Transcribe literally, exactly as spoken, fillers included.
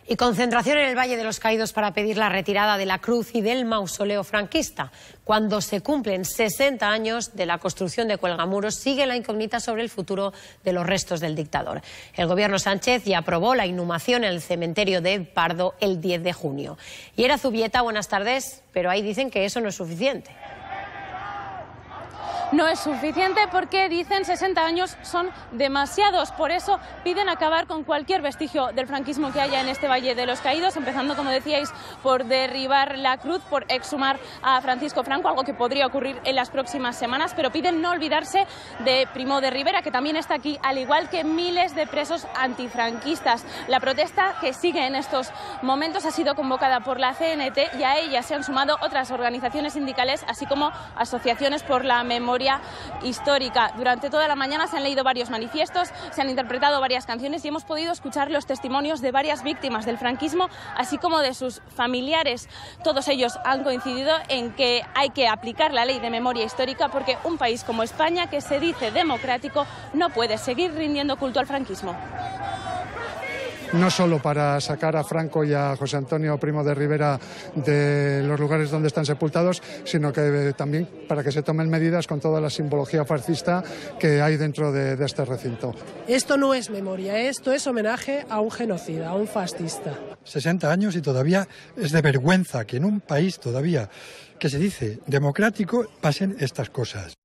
Y concentración en el Valle de los Caídos para pedir la retirada de la cruz y del mausoleo franquista. Cuando se cumplen sesenta años de la construcción de Cuelgamuros, sigue la incógnita sobre el futuro de los restos del dictador. El gobierno Sánchez ya aprobó la inhumación en el cementerio de Pardo el diez de junio. Y era Zubieta, buenas tardes, pero ahí dicen que eso no es suficiente. No es suficiente porque dicen sesenta años son demasiados. Por eso piden acabar con cualquier vestigio del franquismo que haya en este Valle de los Caídos, empezando, como decíais, por derribar la cruz, por exhumar a Francisco Franco, algo que podría ocurrir en las próximas semanas, pero piden no olvidarse de Primo de Rivera, que también está aquí, al igual que miles de presos antifranquistas. La protesta que sigue en estos momentos ha sido convocada por la C N T y a ella se han sumado otras organizaciones sindicales, así como asociaciones por la memoria histórica. Durante toda la mañana se han leído varios manifiestos, se han interpretado varias canciones y hemos podido escuchar los testimonios de varias víctimas del franquismo, así como de sus familiares. Todos ellos han coincidido en que hay que aplicar la ley de memoria histórica porque un país como España, que se dice democrático, no puede seguir rindiendo culto al franquismo. No solo para sacar a Franco y a José Antonio Primo de Rivera de los lugares donde están sepultados, sino que también para que se tomen medidas con toda la simbología fascista que hay dentro de, de este recinto. Esto no es memoria, esto es homenaje a un genocida, a un fascista. sesenta años y todavía es de vergüenza que en un país todavía que se dice democrático pasen estas cosas.